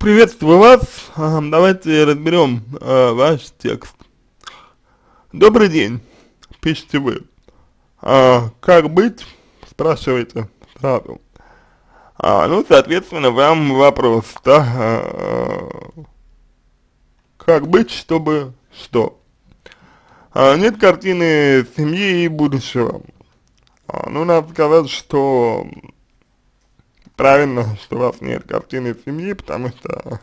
Приветствую вас. Давайте разберем ваш текст. Добрый день, пишите вы. Как быть? Спрашиваете сразу. Ну, соответственно, вам вопрос, да? Как быть, чтобы что? Нет картины семьи и будущего. Ну, надо сказать, что правильно, что у вас нет картины семьи, потому что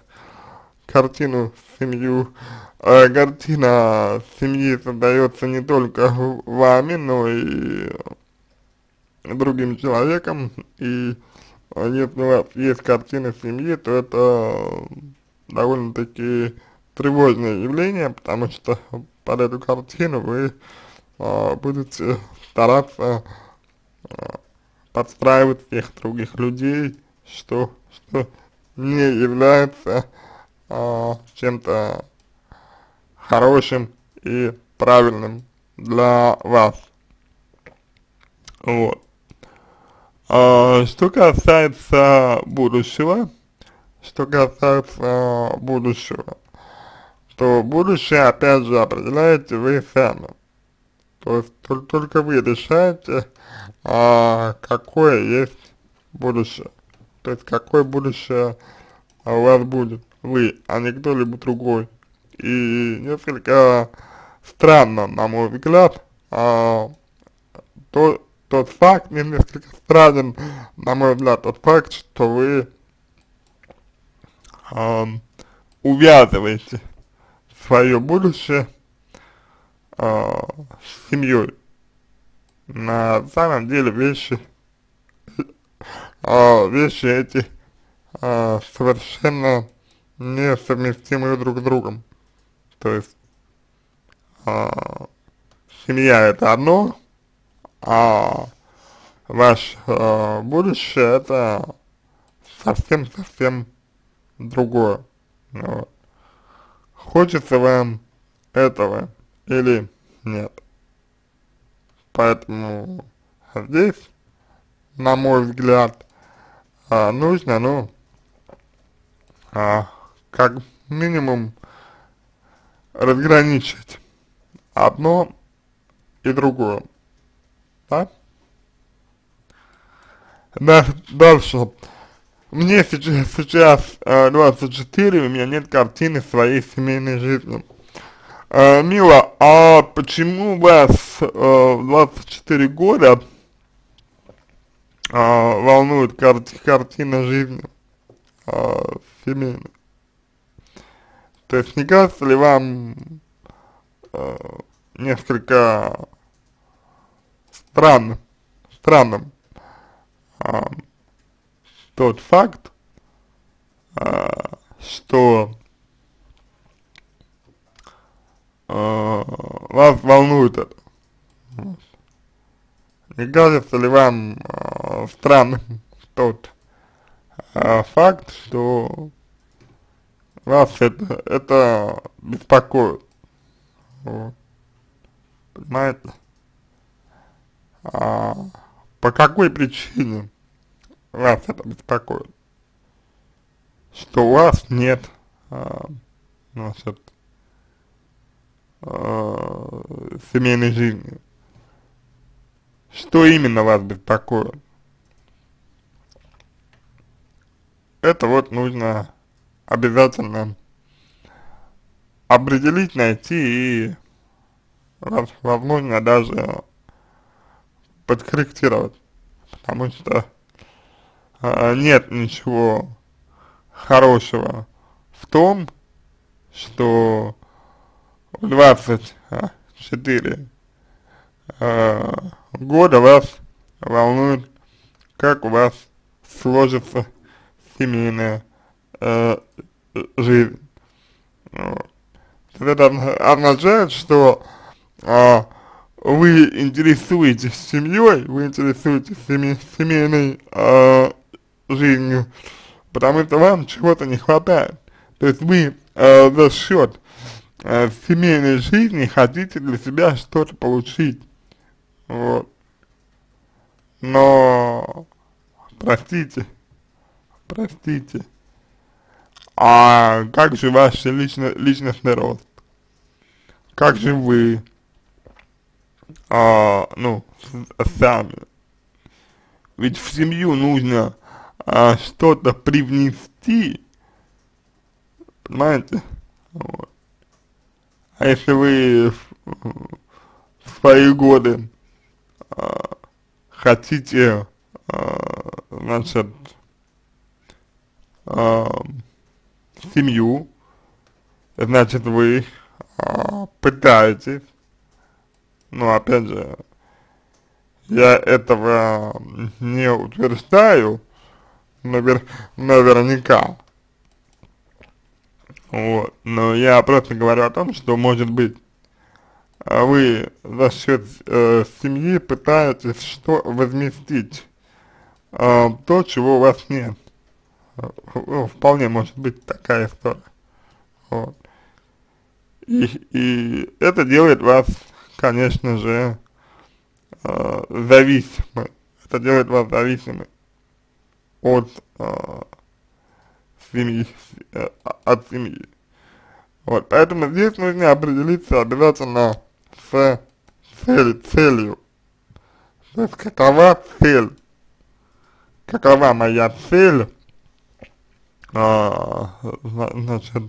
картина семьи создается не только вами, но и другим человеком, и если у вас есть картина семьи, то это довольно-таки тревожное явление, потому что под эту картину вы будете стараться подстраивать всех других людей, что не является чем-то хорошим и правильным для вас. Вот. Что касается будущего, то будущее, опять же, определяете вы сами. То есть только вы решаете, какое есть будущее. То есть какое будущее у вас будет вы, а не кто-либо другой. И несколько странно, на мой взгляд, тот факт, несколько странен, на мой взгляд, тот факт, что вы увязываете свое будущее с семьей. На самом деле вещи эти совершенно несовместимые друг с другом. То есть семья это одно, а ваше будущее это совсем другое. Вот. Хочется вам этого или нет. Поэтому здесь, на мой взгляд, нужно, ну, как минимум разграничить одно и другое, да? Дальше. Мне сейчас 24, у меня нет картины своей семейной жизни. Мила, а почему вас в 24 года волнует картина жизни семейной? То есть не кажется ли вам несколько странным тот факт, что вас волнует это? Не кажется ли вам странным тот факт, что вас это беспокоит? Вот. Понимаете? По какой причине вас это беспокоит? Что у вас нет, значит, семейной жизни. Что именно вас беспокоит? Это вот нужно обязательно определить, найти и, возможно, даже подкорректировать. Потому что нет ничего хорошего в том, что в 24 года вас волнует, как у вас сложится семейная жизнь. Вот. Это означает, что вы интересуетесь семьей, вы интересуетесь семейной жизнью, потому что вам чего-то не хватает. То есть вы за счет семейной жизни хотите для себя что-то получить. Вот. Но, простите, а как же ваш личностный рост, как же вы, ну, сами, ведь в семью нужно что-то привнести, понимаете, вот. А если вы в свои годы хотите, значит, семью, значит, вы пытаетесь, но опять же, я этого не утверждаю, наверняка, вот, но я просто говорю о том, что, может быть, вы за счет семьи пытаетесь возместить то, чего у вас нет. Ну, вполне может быть такая история. Вот. И это делает вас, конечно же, зависимы. Это делает вас зависимы от семьи, от семьи. Вот, поэтому здесь нужно определиться обязательно с целью. То есть какова цель, какова моя цель, значит,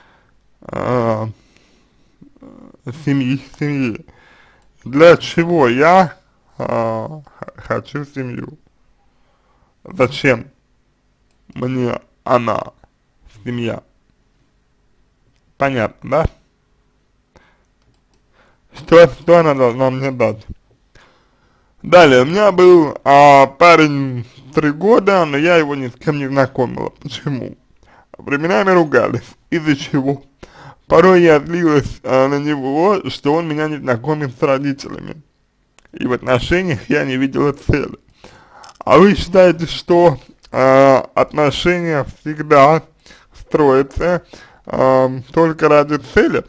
семьи. Для чего я хочу семью? Зачем мне она, семья? Понятно, да? Что она должна мне дать? Далее, у меня был парень 3 года, но я его ни с кем не знакомила. Почему? Временами ругались. Из-за чего? Порой я злилась на него, что он меня не знакомит с родителями. И в отношениях я не видела цели. А вы считаете, что отношения всегда строятся только ради цели?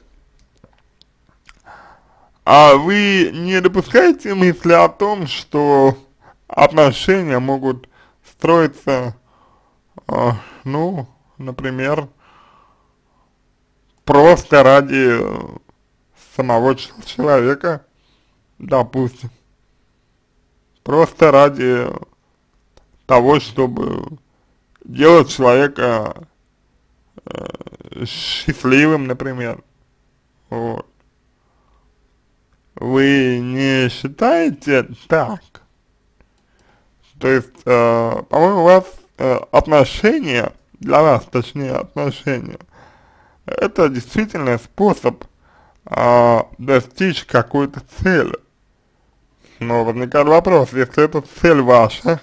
А вы не допускаете мысли о том, что отношения могут строиться, ну, например, просто ради самого человека, допустим, просто ради того, чтобы делать человека счастливым, например, вот. Вы не считаете так? То есть, по-моему, у вас отношения, для вас, точнее, отношения, это действительно способ достичь какой-то цели. Но возникает вопрос, если эта цель ваша,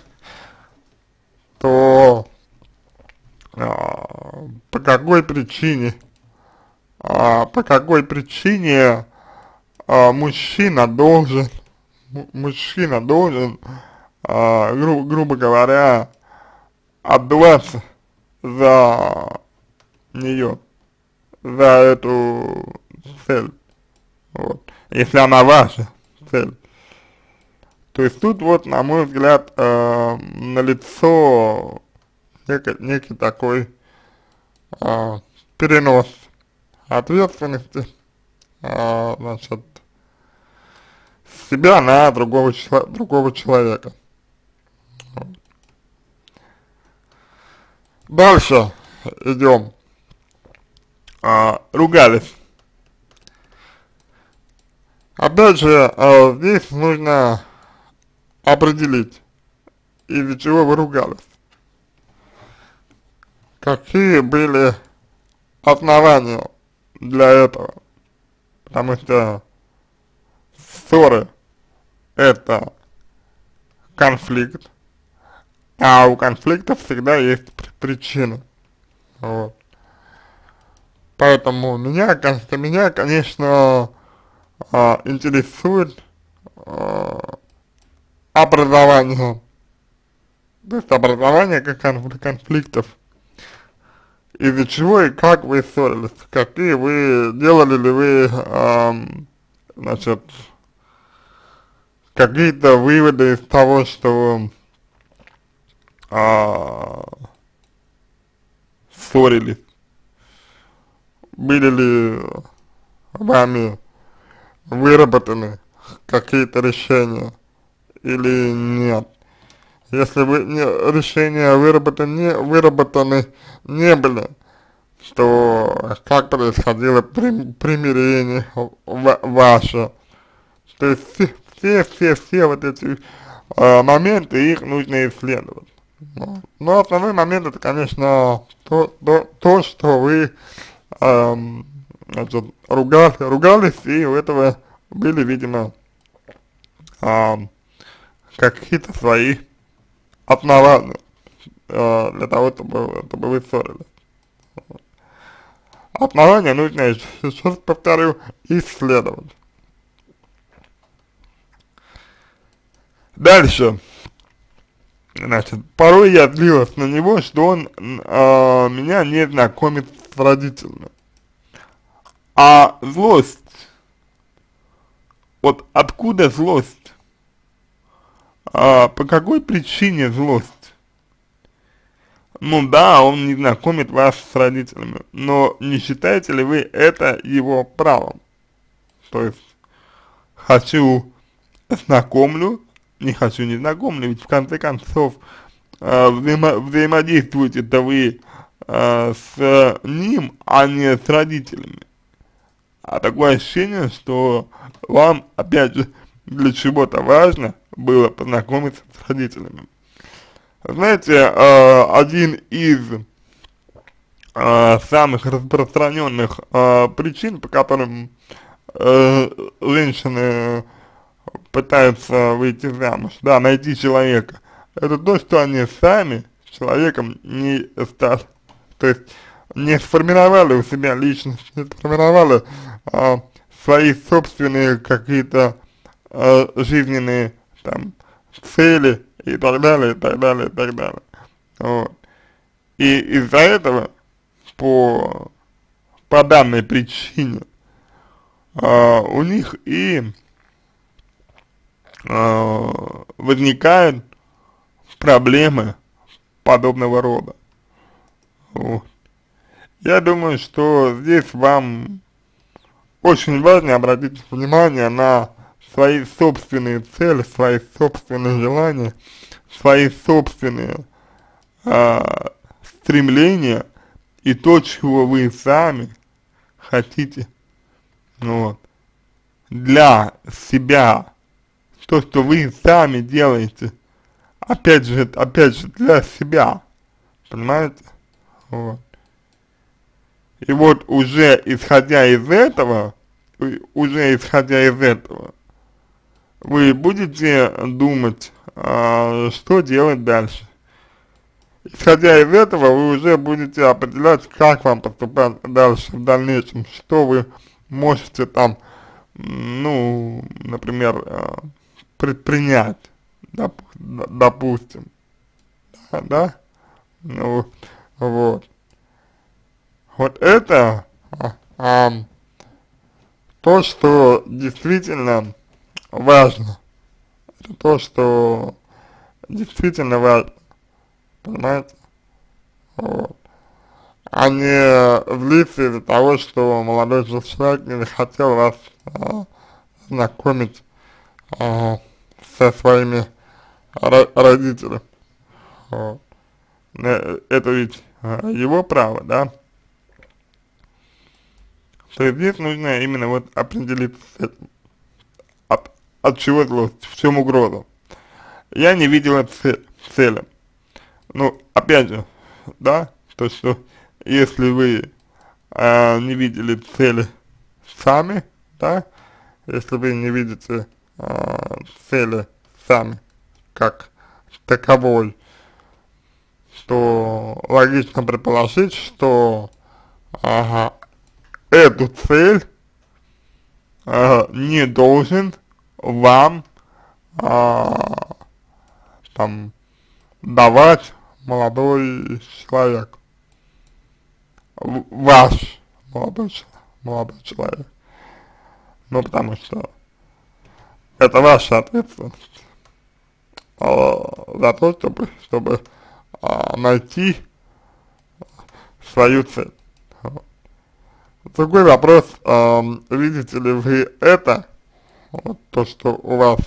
то по какой причине, мужчина должен, грубо говоря, отдуваться за нее, за эту цель, вот, если она ваша цель. То есть тут вот, на мой взгляд, налицо некий такой перенос ответственности, значит, с себя на другого человека. Дальше идем. Ругались. Опять же, здесь нужно определить, из-за чего вы ругались. Какие были основания для этого? Потому что ссоры — это конфликт, а у конфликта всегда есть причины. Вот. Поэтому меня, конечно, интересует образование, то есть образование как конфликтов, из-за чего и как вы ссорились, какие вы, делали ли вы, значит, какие-то выводы из того, что ссорились, были ли вами выработаны какие-то решения или нет. Если вы решения выработаны не были, то как происходило примирение ваше. То есть все вот эти моменты, их нужно исследовать. Но основной момент это, конечно, то что вы значит, ругались, и у этого были, видимо, какие-то свои основания для того, чтобы вы ссорились. Основания нужно, еще раз повторю, исследовать. Дальше. Значит, порой я злилась на него, что он меня не знакомит с родителями. А злость, вот откуда злость? По какой причине злость? Ну да, он не знакомит вас с родителями, но не считаете ли вы это его правом? То есть, хочу знакомлю, не хочу не знакомлю, ведь в конце концов взаимодействуете-то вы с ним, а не с родителями. А такое ощущение, что вам, опять же, для чего-то важно было познакомиться с родителями. Знаете, один из самых распространенных причин, по которым женщины пытаются выйти замуж, да, найти человека, это то, что они сами с человеком не стали, то есть не сформировали у себя личность, не сформировали свои собственные какие-то жизненные там цели и так далее, и так далее, и так далее. Вот. И из-за этого по данной причине у них и возникают проблемы подобного рода. Вот. Я думаю, что здесь вам очень важно обратить внимание на свои собственные цели, свои собственные желания, свои собственные стремления и то, чего вы сами хотите, вот, для себя, то, что вы сами делаете, опять же для себя, понимаете, вот. И вот уже исходя из этого, вы будете думать, что делать дальше. Исходя из этого, вы уже будете определять, как вам поступать дальше, в дальнейшем, что вы можете там, ну, например, предпринять, допустим, да, ну, вот. Вот это то, что действительно важно, это то, что действительно важно, понимаете, вот. А не злиться из-за того, что молодой человек не захотел вас знакомить со своими родителями, вот. Это ведь его право, да? То есть здесь нужно именно вот определиться с этим, от чего злость, в чем угроза. Я не видела цели. Ну, опять же, да, то, что если вы не видели цели сами, да, если вы не видите цели сами как таковой, то логично предположить, что эту цель не должен вам там давать молодой человек, ваш молодой человек, ну потому что это ваша ответственность за то, чтобы найти свою цель. Другой вопрос, видите ли вы это, вот то, что у вас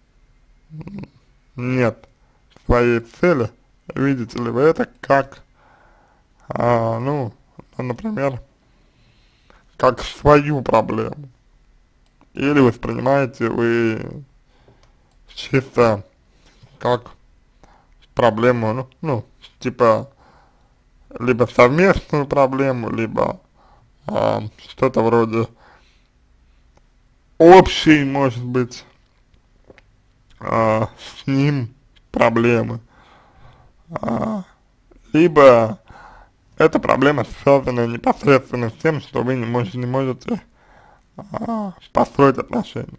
нет своей цели, видите ли вы это как, ну, например, как свою проблему, или воспринимаете вы чисто как проблему, типа, либо совместную проблему, либо что-то вроде общей, может быть, с ним проблемы, а, либо эта проблема связана непосредственно с тем, что вы не можете построить отношения.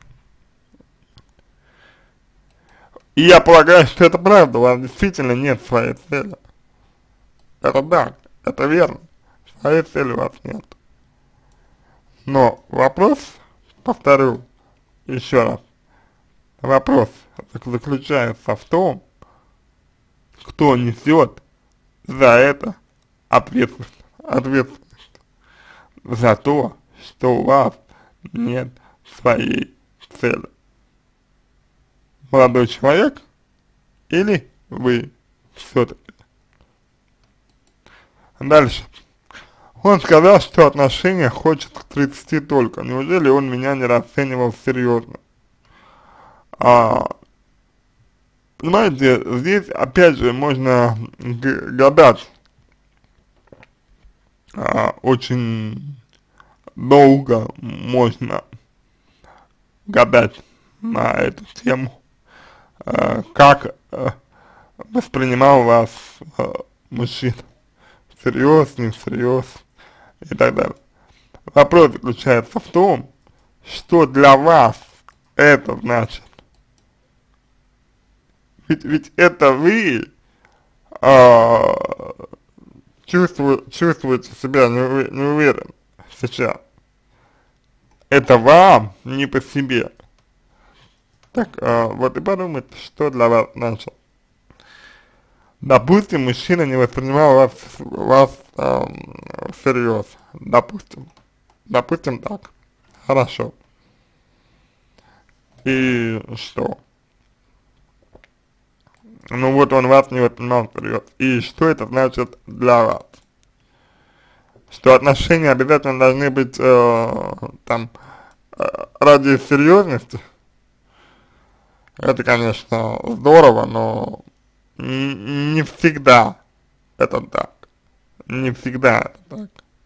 И я полагаю, что это правда, у вас действительно нет своей цели. Это да, это верно, своей цели у вас нет. Но вопрос, повторю еще раз, вопрос заключается в том, кто несет за это ответственность за то, что у вас нет своей цели. Молодой человек или вы все-таки. Дальше. Он сказал, что отношения хочет к 30 только. Неужели он меня не расценивал серьезно? Понимаете, здесь опять же можно гадать очень долго можно гадать на эту тему, как воспринимал вас мужчина, всерьез, не всерьез и так далее. Вопрос заключается в том, что для вас это значит. Ведь это вы чувствуете себя неуверенно сейчас. Это вам не по себе. Так, вот и подумайте, что для вас значит. Допустим, мужчина не воспринимал вас всерьез. Допустим так. Хорошо. И что? Ну вот он вас не воспринимал всерьез. И что это значит для вас? Что отношения обязательно должны быть ради серьезности? Это, конечно, здорово, но не всегда это так. Не всегда это так.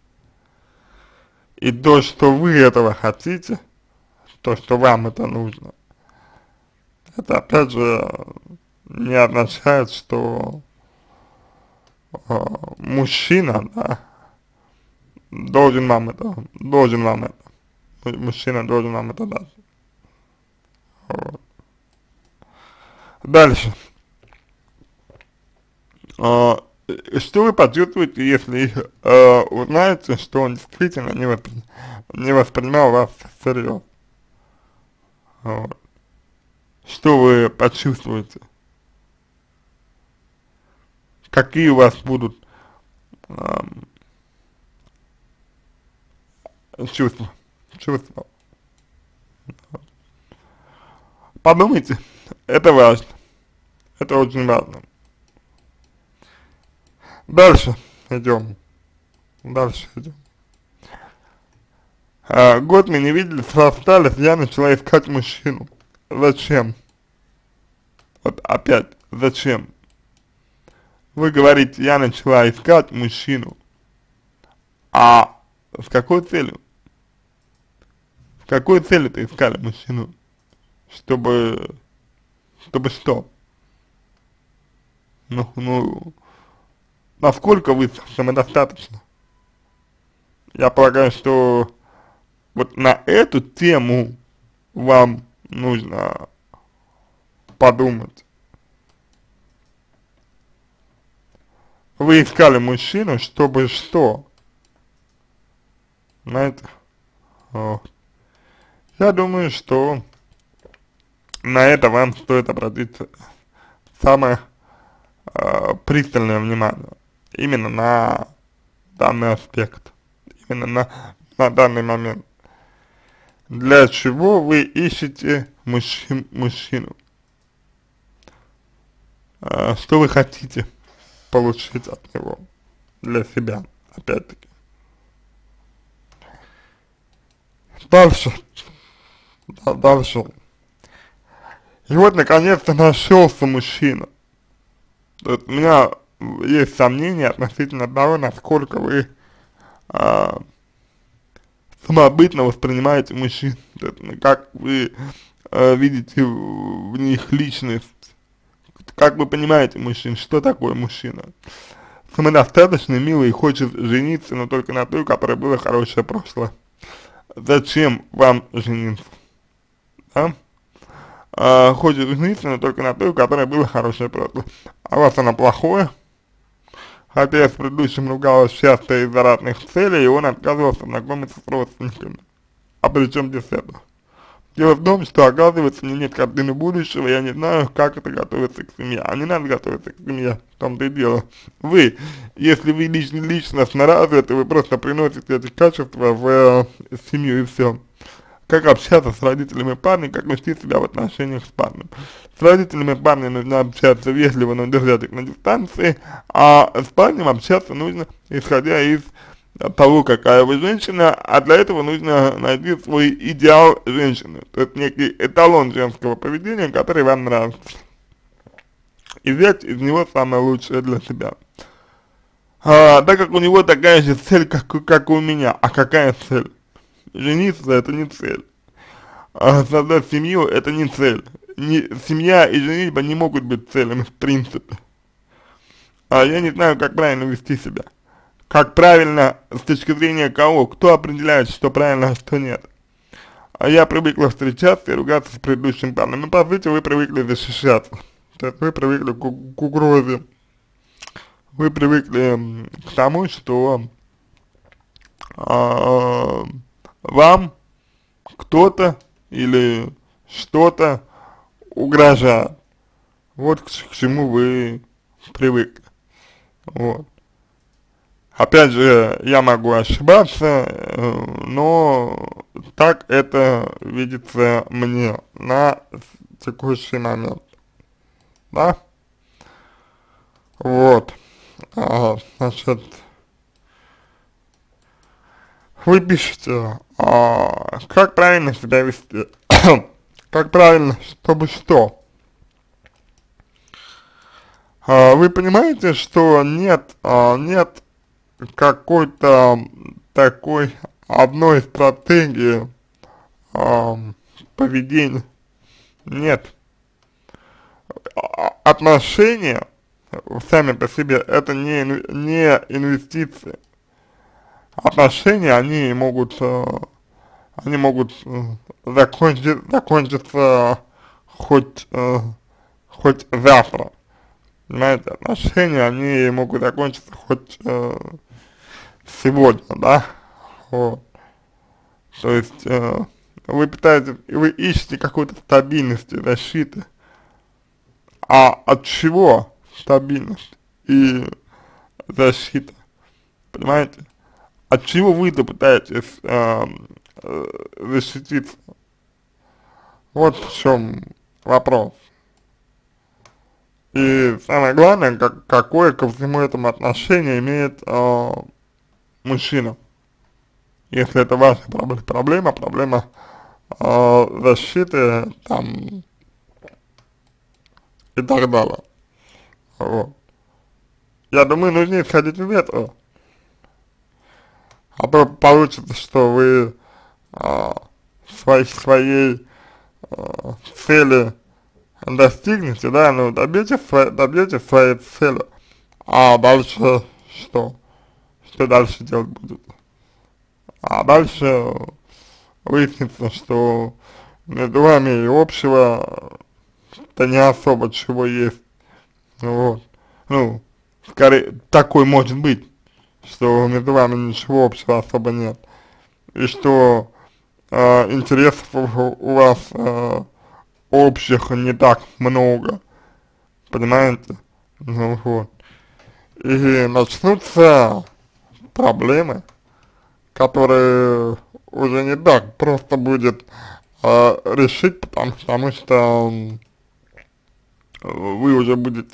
И то, что вы этого хотите, то, что вам это нужно, это опять же не означает, что мужчина, да, должен вам это, мужчина должен вам это дать. Вот. Дальше. Что вы почувствуете, если узнаете, что он действительно не воспринимал вас всерьез? Вот. Что вы почувствуете? Какие у вас будут чувства? Подумайте, это важно. Это очень важно. Дальше идем. Год мы не виделись, расстались, я начала искать мужчину. Зачем? Вот опять, зачем? Вы говорите, я начала искать мужчину. А с какой целью? С какой целью ты искали мужчину? Чтобы что? Насколько вы самодостаточны? Я полагаю, что вот на эту тему вам нужно подумать. Вы искали мужчину, чтобы что? Знаете? Вот. Я думаю, что на это вам стоит обратить самое пристальное внимание. Именно на данный аспект. Именно на на данный момент? Для чего вы ищете мужчину? Что вы хотите получить от него для себя, опять-таки? Дальше, дальше. И вот, наконец-то, нашелся мужчина. То есть у меня есть сомнения относительно того, насколько вы самобытно воспринимаете мужчин, то есть, как вы видите в них личность, как вы понимаете мужчин, что такое мужчина. Самодостаточный, милый, хочет жениться, но только на той, у которой было хорошее прошлое. Зачем вам жениться? Да? Хочет жениться, но только на той, у которой было хорошее прошлое. А у вас оно плохое? Хотя я с предыдущим ругалась часто из-за разных целей, и он отказывался знакомиться с родственниками. А при чем здесь это? Дело в том, что, оказывается, мне нет картины будущего, я не знаю, как это готовится к семье. А не надо готовиться к семье, в том-то и дело. Вы, если вы личностно развиты, вы просто приносите эти качества в семью и все. Как общаться с родителями парня, как вести себя в отношениях с парнем. С родителями парня нужно общаться вежливо, но держать их на дистанции, а с парнем общаться нужно, исходя из того, какая вы женщина, а для этого нужно найти свой идеал женщины, то есть некий эталон женского поведения, который вам нравится, и взять из него самое лучшее для себя. Так как у него такая же цель, как и у меня, а какая цель? Жениться — это не цель, создать семью — это не цель, семья и женитьба не могут быть целями в принципе, я не знаю, как правильно вести себя. Как правильно, с точки зрения кого, кто определяет, что правильно, а что нет. Я привыкла встречаться и ругаться с предыдущим парнем. Ну, по сути, вы привыкли защищаться. То есть вы привыкли к угрозе. Вы привыкли к тому, что вам кто-то или что-то угрожает. Вот к чему вы привыкли. Вот. Опять же, я могу ошибаться, но так это видится мне на текущий момент, да? Вот, значит, вы пишете, как правильно себя вести, как правильно, чтобы что? Вы понимаете, что нет какой-то такой одной стратегии поведения. Нет. Отношения сами по себе — это не инвестиции. Отношения, они могут закончиться хоть завтра. Понимаете, отношения, они могут закончиться хоть сегодня, да, вот. То есть, вы ищете какой-то стабильности, защиты. А от чего стабильность и защита? Понимаете? От чего вы-то пытаетесь защититься? Вот в чем вопрос. И самое главное, какое ко всему этому отношение имеет мужчина. Если это ваша проблема защиты там и так далее. Вот. Я думаю, нужно исходить из этого. А то получится, что вы своей цели достигнете, да, ну добьетесь своей цели, а дальше что? Что дальше делать будет? А дальше выяснится, что между вами и общего-то не особо чего есть. Вот. Ну, скорее, такой может быть, что между вами ничего общего особо нет. И что интересов у вас общих не так много. Понимаете? Ну вот. И начнутся проблемы. который уже не так просто будет решить, потому что вы уже будете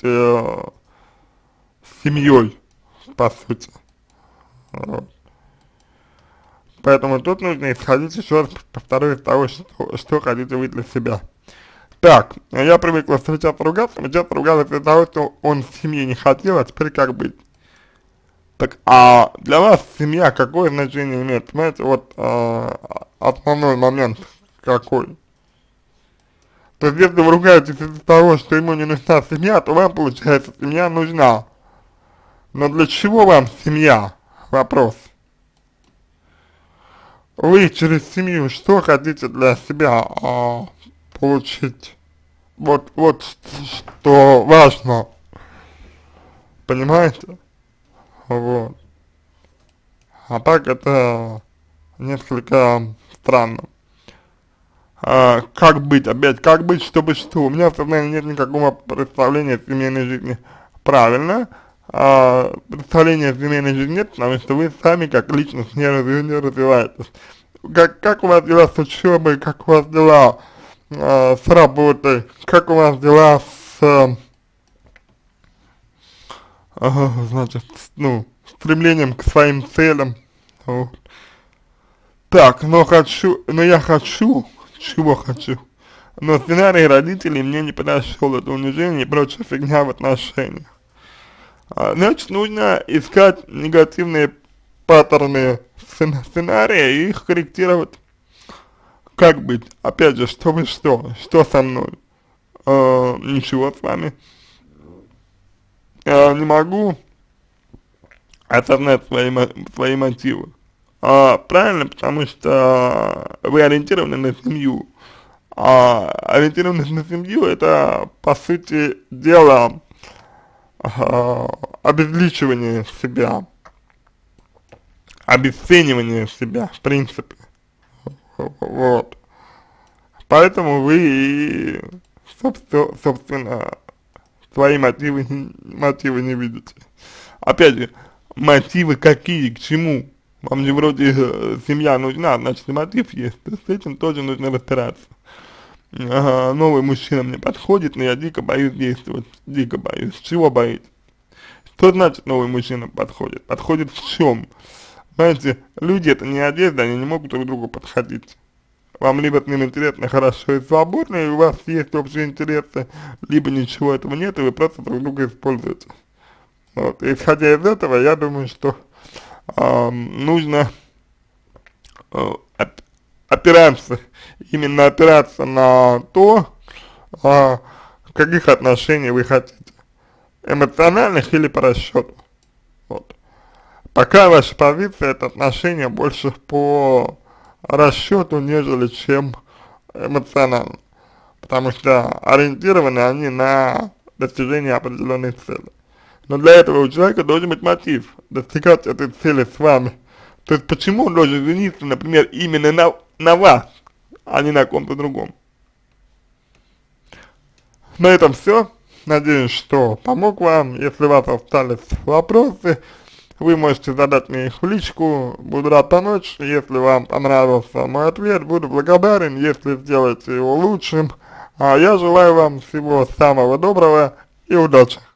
семьей, по сути. Вот. Поэтому тут нужно исходить, еще раз повторюсь, из того, что хотите вы для себя. Так, я привыкла встречаться ругаться, мы часто ругались из-за того, что он в семье не хотел, а теперь как быть? Так, а для вас семья какое значение имеет? Понимаете, вот основной момент какой? То есть, если вы ругаетесь из-за того, что ему не нужна семья, то вам, получается, семья нужна. Но для чего вам семья? Вопрос. Вы через семью что хотите для себя получить? Вот что важно. Понимаете? Вот. А так это несколько странно. Как быть, опять, как быть, чтобы что? У меня в сознании нет никакого представления о семейной жизни. Правильно, представления о семейной жизни нет, потому что вы сами как личность не развиваетесь. Как у вас дела с учебой, как у вас дела с работой, как у вас дела с, значит, ну, стремлением к своим целям. Вот. Так, но я хочу, чего хочу, но сценарий родителей мне не подошел, это унижение и прочая фигня в отношениях. Значит, нужно искать негативные паттерны сценария и их корректировать. Как быть? Опять же, что со мной? Ничего с вами. Не могу осознать свои мотивы. Правильно, потому что вы ориентированы на семью. Ориентированность на семью — это, по сути дела, обезличивание себя, обесценивание себя, в принципе. Вот. Поэтому вы, собственно, свои мотивы не видите. Опять же, мотивы какие, к чему? Вам же вроде семья нужна, значит и мотив есть. С этим тоже нужно разбираться. Новый мужчина мне подходит, но я дико боюсь действовать. Дико боюсь. Чего боитесь? Что значит новый мужчина подходит? Подходит в чем? Знаете, люди это не одежда, они не могут друг другу подходить. Вам либо с ним интересно, хорошо и свободно, и у вас есть общие интересы, либо ничего этого нет, и вы просто друг друга используете. Вот. И исходя из этого, я думаю, что нужно опираться на то, каких отношений вы хотите, эмоциональных или по расчету. Вот. Пока ваша позиция — это отношения больше по расчету, нежели чем эмоционально, потому что ориентированы они на достижение определенной цели. Но для этого у человека должен быть мотив достигать этой цели с вами. То есть почему он должен жениться, например, именно на вас, а не на ком-то другом. На этом все. Надеюсь, что помог вам. Если у вас остались вопросы, вы можете задать мне их в личку. Буду рад помочь. Если вам понравился мой ответ, буду благодарен, если сделаете его лучшим. А я желаю вам всего самого доброго и удачи.